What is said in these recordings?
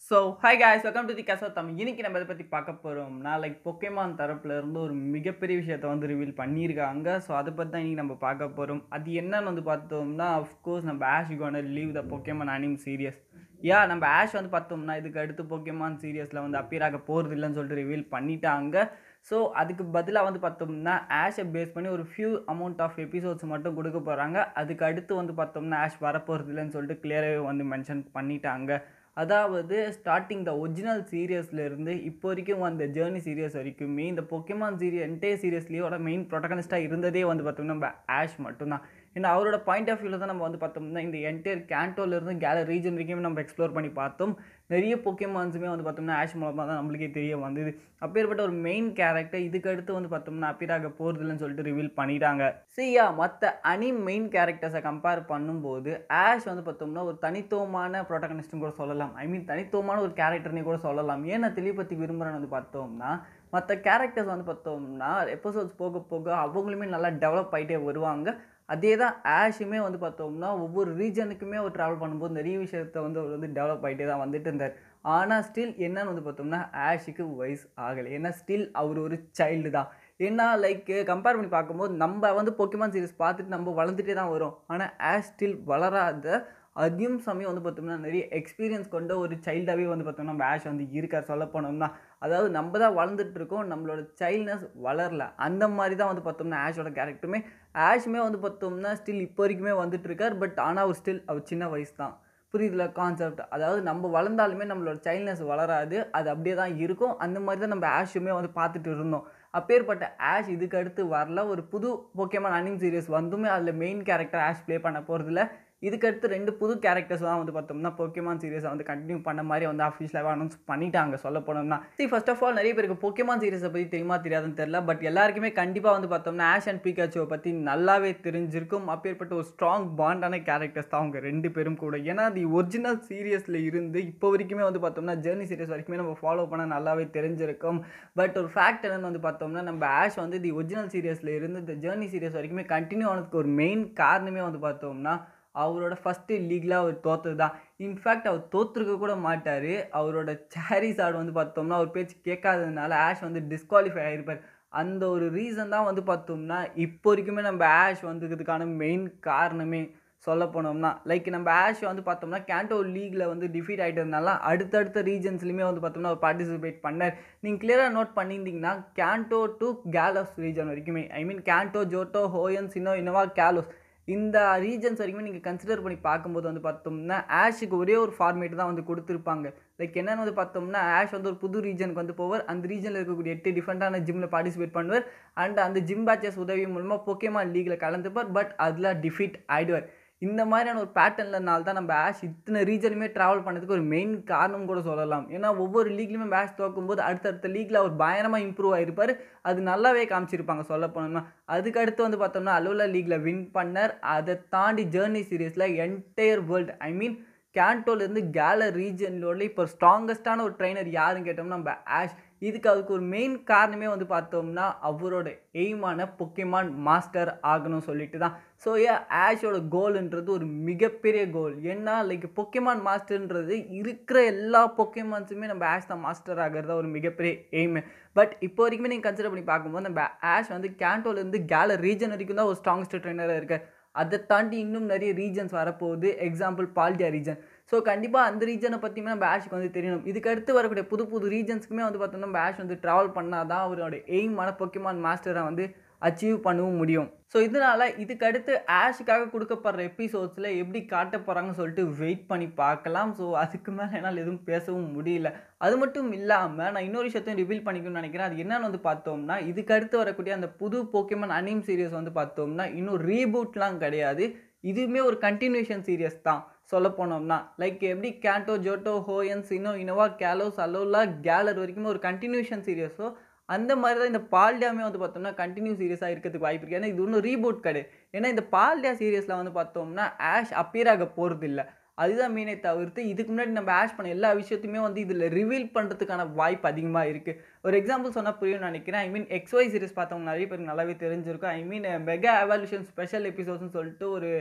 So hi guys, welcome to the கசோ தமிழ். இன்னைக்கு நம்ம இதை பற்றி பார்க்க போகிறோம்னா பொக்கேமான் தரப்புல இருந்து ஒரு மிகப்பெரிய விஷயத்தை ரிவீல் பண்ணியிருக்காங்க. ஸோ அதை பற்றி தான் இன்றைக்கி நம்ம பார்க்க போகிறோம். அது என்னன்னு பார்த்தோம்னா, அஃப்கோர்ஸ் நம்ம Ash gonna leave the Pokemon anime series. நம்ம ஆஷ் பார்த்தோம்னா இதுக்கு அடுத்து பொக்கேமான் சீரியஸில் அப்பியர் ஆக போகிறது இல்லைன்னு சொல்லிட்டு ரிவீல் பண்ணிட்டாங்க. ஸோ அதுக்கு பதிலாக பார்த்தோம்னா ஆஷை பேஸ் பண்ணி ஒரு ஃபியூ அமௌண்ட் ஆஃப் எபிசோட்ஸ் மட்டும் கொடுக்க போகிறாங்க. அதுக்கு அடுத்து பார்த்தோம்னா ஆஷ் வரப்போகிறது இல்லைன்னு சொல்லிட்டு கிளியராகவே மென்ஷன் பண்ணிட்டாங்க. அதாவது ஸ்டார்டிங் த ஒரிஜினல் சீரியஸ்லேருந்து இப்போ வரைக்கும் அந்த ஜேர்னி சீரியஸ் வரைக்குமே இந்த பொக்கேமான் என்டையர் சீரியஸ்லேயோட மெயின் ப்ரொட்டகனிஸ்டாக இருந்ததே பார்த்தோம்னா நம்ம ஆஷ் மட்டும்தான். ஏன்னா அவரோட பாயிண்ட் ஆஃப் வியூவில் தான் நம்ம பார்த்தோம்னா இந்த என்டையர் கேண்டோலேருந்து கேலர் ரீஜன் வரைக்கும் நம்ம எக்ஸ்ப்ளோர் பண்ணி பார்த்தோம். நிறைய பொக்கேமான்ஸுமே பார்த்தோம்னா ஆஷ் மூலமாக தான் நம்மளுக்கே தெரிய வந்தது. அப்பேற்பட்ட ஒரு மெயின் கேரக்டர் இதுக்கு அடுத்து பார்த்தோம்னா அப்பியராக போகிறதுலன்னு சொல்லிட்டு ரிவீல் பண்ணிட்டாங்க. மற்ற அனிம் மெயின் கேரக்டர்ஸை கம்பேர் பண்ணும்போது ஆஷ் பார்த்தோம்னா ஒரு தனித்துவமான ப்ரொட்டகனிஸ்ட்னு கூட சொல்லலாம். தனித்துவமான ஒரு கேரக்டர்னே கூட சொல்லலாம். ஏன்னா தெளிவுபத்தி விரும்புகிறேன்னு பார்த்தோம்னா மற்ற கேரக்டர்ஸ் பார்த்தோம்னா எபிசோட்ஸ் போக போக அவங்களுமே நல்லா டெவலப் ஆகிட்டே வருவாங்க. அதே தான் ஆஷுமே பார்த்தோம்னா ஒவ்வொரு ரீஜனுக்குமே அவர் ட்ராவல் பண்ணும்போது நிறைய விஷயத்தை அவர் டெவலப் ஆகிட்டே தான் வந்துட்டு இருந்தார். ஆனால் ஸ்டில் என்னன்னு பார்த்தோம்னா ஆஷுக்கு வயசு ஆகலை. ஏன்னா ஸ்டில் அவர் ஒரு சைல்டு தான். ஏன்னா கம்பேர் பண்ணி பார்க்கும்போது நம்ம பொக்கேமான் சீரிஸ் பார்த்துட்டு நம்ம வளர்ந்துட்டே தான் வரும். ஆனால் ஆஷ் ஸ்டில் வளராத அதையும் சமயம் பார்த்தோம்னா நிறைய எக்ஸ்பீரியன்ஸ் கொண்ட ஒரு சைல்டாகவே பார்த்தோம்னா நம்ம ஆஷ் இருக்கார். சொல்ல போனோம்னா அதாவது நம்ம தான் வளர்ந்துட்டு இருக்கோம், நம்மளோட சைல்ட்னஸ் வளரல. அந்த மாதிரி தான் பார்த்தோம்னா ஆஷோட கேரக்டருமே ஆஷுமே பார்த்தோம்னா ஸ்டில் இப்போ வரைக்குமே வந்துட்டு இருக்கார். பட் ஆனால் அவர் சின்ன வயசு தான். புரியுதுல கான்செப்ட்? அதாவது நம்ம வளர்ந்தாலுமே நம்மளோட சைல்ட்னஸ் வளராது, அது அப்படியே தான் இருக்கும். அந்த மாதிரி தான் நம்ம ஆஷுமே பார்த்துட்டு இருந்தோம். அப்பேற்பட்ட ஆஷ் இதுக்கு அடுத்து வரல. ஒரு புது பொக்கேமான் அனிம் சீரியஸ் வந்துமே அதில் மெயின் கேரக்டர் ஆஷ் ப்ளே பண்ண போகிறதில்ல. இதுக்கடுத்து 2 புது கேரக்டர்ஸ் தான் பார்த்தோம்னா பொக்கேமான் சீரியஸை கண்டினியூ பண்ண மாதிரி அஃபிஷியலாக அனௌன்ஸ் பண்ணிட்டாங்க. சொல்ல போனோம்னா ஃபர்ஸ்ட் ஆஃப் ஆல் நிறைய பேருக்கு பொக்கேமான் சீரியஸை பற்றி தெரியுமா தெரியாதுன்னு தெரியல. பட் எல்லாருக்குமே கண்டிப்பாக பார்த்தோம்னா ஆஷ் அண்ட் பிகாச்சுவை பற்றி நல்லாவே தெரிஞ்சிருக்கும். அப்பேற்பட்ட ஒரு ஸ்ட்ராங் பாண்டான கேரக்டர்ஸ் தான் அவங்க 2 பேரும் கூட. ஏன்னா தி ஒரிஜினல் சீரியஸில் இருந்து இப்போ வரைக்குமே பார்த்தோம்னா ஜேர்னி சீரியஸ் வரைக்குமே நம்ம ஃபாலோ பண்ண நல்லாவே தெரிஞ்சிருக்கும். பட் ஒரு ஃபேக்ட் என்னன்னு பார்த்தோம்னா நம்ம ஆஷ் தி ஒரிஜினல் சீரியஸில் இருந்து இந்த ஜேர்னி சீரியஸ் வரைக்குமே கண்டினியூ ஆனதுக்கு ஒரு மெயின் காரணமே பார்த்தோம்னா அவரோட ஃபஸ்ட்டு லீக்ல அவர் தோற்றது தான். இன்ஃபேக்ட் அவர் தோற்றுருக்க கூட மாட்டார். அவரோட சாரிசார்டு பார்த்தோம்னா அவர் பேச்சு கேட்காததுனால ஆஷ் டிஸ்குவாலிஃபை ஆகிருப்பார். அந்த ஒரு ரீசன் தான் பார்த்தோம்னா இப்போ வரைக்குமே நம்ம ஆஷ் வந்ததுக்கான மெயின் காரணமே. சொல்ல போனோம்னா நம்ம ஆஷ் பார்த்தோம்னா கேண்டோ லீக்ல டிஃபீட் ஆகிட்டதுனால அடுத்தடுத்த ரீஜன்ஸ்லையுமே பார்த்தோம்னா அவர் பார்ட்டிசிபேட் பண்ணார். நீங்கள் கிளியராக நோட் பண்ணியிருந்தீங்கன்னா கேண்டோ டு கேலோஸ் ரீஜன் வரைக்குமே Kanto, Johto, Hoenn, Sinnoh, Unova, Kalos இந்த ரீஜன்ஸ் வரைக்குமே நீங்கள் கன்சிடர் பண்ணி பார்க்கும்போது பார்த்தோம்னா ஆஷுக்கு ஒரே ஒரு ஃபார்மேட் தான் கொடுத்துருப்பாங்க. என்னென்னு பார்த்தோம்னா ஆஷ் ஒரு புது ரீஜனுக்கு போவார். அந்த ரீஜனில் இருக்கக்கூடிய 8 டிஃப்ரெண்ட்டான ஜிம்மில் பார்ட்டிசிபேட் பண்ணுவார். அண்ட் அந்த ஜிம் பேச்சஸ் உதவி மூலமாக பொக்கேமான் லீகில் கலந்துப்பார். பட் அதில் டிஃபீட் ஆகிடுவார். இந்த மாதிரியான ஒரு பேட்டர்னால தான் நம்ம ஆஷ் இத்தனை ரீஜனுமே ட்ராவல் பண்ணதுக்கு ஒரு மெயின் காரணம் கூட சொல்லலாம். ஏன்னா ஒவ்வொரு லீக்லையுமே ஆஷ் தோக்கும்போது அடுத்தடுத்த லீக்கில் அவர் பயங்கரமாக இம்ப்ரூவ் ஆகிருப்பார். அது நல்லாவே காமிச்சிருப்பாங்க. சொல்ல போனோம்னா அதுக்கு அடுத்து பார்த்தோம்னா அலோலா லீகில் வின் பண்ணார். அதை தாண்டி ஜேர்னி சீரியஸில் என்டையர் வேர்ல்டு கேண்டோலேருந்து கேலர் ரீஜனோட இப்போ ஸ்ட்ராங்கஸ்டான ஒரு ட்ரெயினர் யாருன்னு கேட்டோம்னா நம்ம ஆஷ். அதுக்கு ஒரு மெயின் காரணமே பார்த்தோம்னா அவரோட எய்மான பொக்கேமான் மாஸ்டர் ஆகணும் சொல்லிட்டு தான். ஸோ ஆஷோட கோல்ன்றது ஒரு மிகப்பெரிய கோல். ஏன்னா பொக்கேமான் மாஸ்டர்ன்றது இருக்கிற எல்லா பொக்கேமான்ஸுமே நம்ம ஆஷ் தான் மாஸ்டர் ஆகிறதா ஒரு மிகப்பெரிய எய்மு. பட் இப்போ வரைக்குமே நீங்கள் கன்சிடர் பண்ணி பார்க்கும்போது நம்ம ஆஷ் கேண்டோலேருந்து கேலர் ரீஜன் வரைக்கும் தான் ஒரு ஸ்ட்ராங்கஸ்ட் ட்ரெயினராக இருக்கார். அதை தாண்டி இன்னும் நிறைய ரீஜன்ஸ் வரப்போகுது. Example Baldia region. ஸோ கண்டிப்பாக அந்த ரீஜனை பற்றியுமே நம்ம ஆஷுக்கு தெரியணும். இதுக்கு அடுத்து வரக்கூடிய புது புது ரீஜன்ஸ்க்குமே பார்த்தோம்னா நம்ம ஆஷ் ட்ராவல் பண்ணால் தான் அவரோட எய்மான பொக்கேமான் மாஸ்டரை அச்சீவ் பண்ணவும் முடியும். ஸோ இதனால் இதுக்கு அடுத்து ஆஷுக்காக கொடுக்கப்படுற எபிசோட்ஸில் எப்படி காட்ட போகிறாங்கன்னு சொல்லிட்டு வெயிட் பண்ணி பார்க்கலாம். ஸோ அதுக்கு மேலே என்னால் எதுவும் பேசவும் முடியல. அது மட்டும் இல்லாமல் நான் இன்னொரு விஷயத்தையும் ரிவீல் பண்ணிக்கணும்னு நினைக்கிறேன். அது என்னன்னு பார்த்தோம்னா இதுக்கு அடுத்து வரக்கூடிய அந்த புது பொக்கேமான் அனிம் சீரியஸ் பார்த்தோம்னா இன்னும் ரீபூட்லாம் கிடையாது. இதுவுமே ஒரு கண்டினியூஷன் சீரியஸ் தான். சொல்ல போனோம்னா எப்படி canto, Johto, Hoenn, Sinnoh, Unova, கேலோஸ், அலோலா, கேலர் வரைக்குமே ஒரு கண்டினியூஷன் சீரியஸோ அந்த மாதிரி தான் இந்த பால்டியாமே பார்த்தோம்னா கண்டினியூ சீரியஸாக இருக்கிறதுக்கு வாய்ப்பு இருக்குது. ஏன்னா இது ஒன்றும் ரீபூட் கிடையாது. ஏன்னா இந்த பால்டியா சீரியஸில் பார்த்தோம்னா ஆஷ் அப்பியர் ஆக போகிறது இல்லை. அதுதான் மீனே தவிர்த்து இதுக்கு முன்னாடி நம்ம ஆஷ் பண்ண எல்லா விஷயத்தையுமே இதில் ரிவீல் பண்ணுறதுக்கான வாய்ப்பு அதிகமாக இருக்குது. ஒரு எக்ஸாம்பிள் சொன்னால் புரியும்னு நினைக்கிறேன். எக்ஸ்ஒய் சீரிஸ் பார்த்தவங்க நிறைய பேருக்கு நல்லாவே தெரிஞ்சிருக்கும். மெகா எவல்யூஷன் ஸ்பெஷல் எபிசோட்ஸ்னு சொல்லிட்டு ஒரு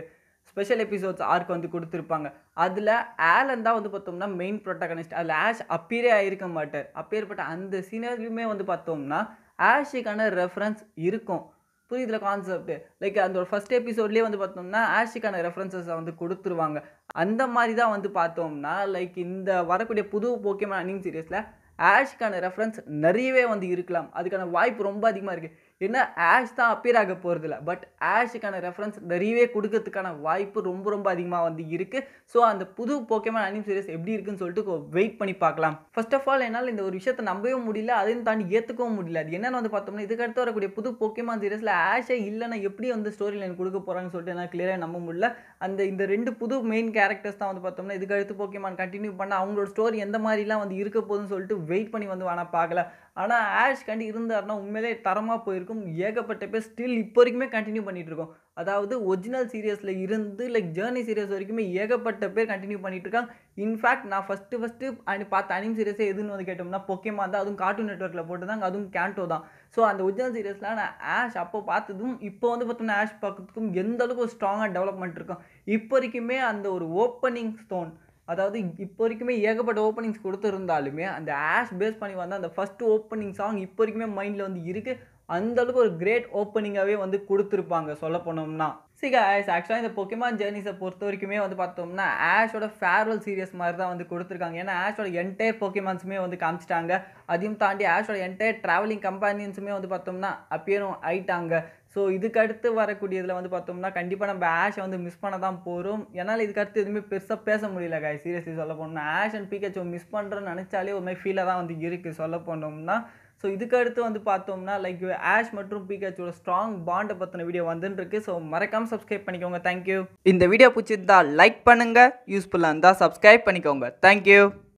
ஸ்பெஷல் எபிசோட்ஸ் ஆர்க் வந்து கொடுத்துருப்பாங்க. அதில் ஆலன் தான் வந்து பார்த்தோம்னா மெயின் ப்ரொட்டகனிஸ்ட். அதில் ஆஷ் அப்பியரே ஆகிருக்க மாட்டார். அப்பேற்பட்ட அந்த சீனர்லையுமே வந்து பார்த்தோம்னா ஆஷுக்கான ரெஃபரன்ஸ் இருக்கும். புரியுதுல கான்செப்ட்? லைக் அந்த ஒரு ஃபர்ஸ்ட் எபிசோட்லேயே வந்து பார்த்தோம்னா ஆஷுக்கான ரெஃபரன்சஸை வந்து கொடுத்துருவாங்க. அந்த மாதிரி தான் வந்து பார்த்தோம்னா லைக் இந்த வரக்கூடிய புது போக்கேமான் அனிமி சீரியஸில் ஆஷ்க்கான ரெஃபரன்ஸ் நிறையவே வந்து இருக்கலாம். அதுக்கான வாய்ப்பு ரொம்ப அதிகமாக இருக்குது. ஏன்னா ஆஷ் தான் அப்பியர் ஆக போகிறதில்ல, பட் ஆஷுக்கான ரெஃபரன்ஸ் நிறையவே கொடுக்கறதுக்கான வாய்ப்பு ரொம்ப ரொம்ப அதிகமாக வந்து இருக்குது. ஸோ அந்த புது போக்கேமான் அனிமி சீரிஸ் எப்படி இருக்குன்னு சொல்லிட்டு வெயிட் பண்ணி பார்க்கலாம். ஃபர்ஸ்ட் ஆஃப் ஆல் என்னால் இந்த ஒரு விஷயத்தை நம்பவே முடியல, அதையும் தாண்டி ஏற்றுக்கவும் முடியல. அது என்னென்னு வந்து பார்த்தோம்னா இதுக்கடுத்து வரக்கூடிய புது போக்கேமான் சீரிஸில் ஆஷே இல்லைன்னா எப்படி வந்து ஸ்டோரி லைன் கொடுக்க போகிறாங்கன்னு சொல்லிட்டு என்னால் கிளியராக நம்ப முடியல. இந்த 2 புது மெயின் கேரக்டர்ஸ் தான் வந்து பார்த்தோம்னா இதுக்கடுத்து போக்கேமான் கண்டினியூ பண்ணால் அவங்களோட ஸ்டோரி எந்த மாதிரிலாம் வந்து இருக்க போகுதுன்னு சொல்லிட்டு வெயிட் பண்ணி வந்து வேணால் பார்க்கலாம். ஆனால் ஆஷ் கண்டி இருந்தாருன்னா உண்மையிலே தரமாக போயிருக்கும். ஏகப்பட்ட பேர் ஸ்டில் இப்போ வரைக்குமே கண்டினியூ பண்ணிகிட்டு இருக்கோம். அதாவது ஒரிஜினல் சீரியஸில் இருந்து லைக் ஜேர்னி சீரியஸ் வரைக்குமே ஏகப்பட்ட பேர் கண்டினியூ பண்ணிட்டு இருக்காங்க. இன்ஃபேக்ட் நான் ஃபஸ்ட்டு பார்த்த அனிமி சீரியஸே எதுன்னு வந்து கேட்டோம்னா பொக்கேமான் தான். அதுவும் கார்ட்டூன் நெட்வொர்க்கில் போட்டுதாங்க, அதுவும் கேண்டோ தான். ஸோ அந்த ஒரிஜினல் சீரியஸில் நான் ஆஷ் அப்போ பார்த்ததும் இப்போ வந்து பார்த்தோம்னா ஆஷ் பார்க்கறதுக்கும் எந்த அளவுக்கு ஒரு ஸ்ட்ராங்காக டெவலப்மெண்ட் இருக்கும். இப்போ வரைக்குமே அந்த ஒரு ஓப்பனிங் ஸ்டோன், அதாவது இப்போ வரைக்குமே ஏகப்பட்ட ஓப்பனிங்ஸ் கொடுத்துருந்தாலுமே அந்த ஆஷ் பேஸ் பண்ணி வந்த அந்த ஃபர்ஸ்ட் ஓப்பனிங் சாங் இப்போ வரைக்குமே மைண்டில் வந்து இருக்குது. அந்தளவுக்கு ஒரு கிரேட் ஓப்பனிங்காகவே வந்து கொடுத்துருப்பாங்க சொல்ல போனோம்னா. கைஸ், ஆக்சுவலாக இந்த பொக்கேமான் ஜெர்னிஸை பொறுத்த வரைக்குமே வந்து பார்த்தோம்னா ஆஷோட ஃபேர்வெல் சீரியஸ் மாதிரி தான் வந்து கொடுத்துருக்காங்க. ஏன்னா ஆஷோட என்டையர் பொக்கேமான்ஸுமே வந்து காமிச்சிட்டாங்க. அதையும் தாண்டி ஆஷோட என்டையர் ட்ராவலிங் கம்பெனியன்ஸுமே வந்து பார்த்தோம்னா அப்பியரும் ஆயிட்டாங்க. ஸோ இதுக்கடுத்து வரக்கூடியதில் வந்து பார்த்தோம்னா கண்டிப்பாக நம்ம ஆஷை வந்து மிஸ் பண்ண தான் போகிறோம். என்னால் இதுக்கடுத்து எதுவுமே பெருசாக பேச முடியல கைஸ். சீரியஸ்லி சொல்ல போனோம்னா ஆஷ் அண்ட் பிகாச்சோ மிஸ் பண்ணுறோன்னு நினச்சாலே ஒரு மாதிரி ஃபீலாக தான் வந்து இருக்குது சொல்ல போனோம்னா. ஸோ இதுக்கடுத்து வந்து பார்த்தோம்னா லைக் ஆஷ் மற்றும் பிகாச்சோட ஸ்ட்ராங் பாண்டை பற்றின வீடியோ வந்துன்னு இருக்கு. ஸோ மறக்காமல் சப்ஸ்கிரைப் பண்ணிக்கோங்க. தேங்க்யூ. இந்த வீடியோ பிடிச்சிருந்தா லைக் பண்ணுங்கள், யூஸ்ஃபுல்லாக இருந்தால் சப்ஸ்கிரைப் பண்ணிக்கோங்க. தேங்க்யூ.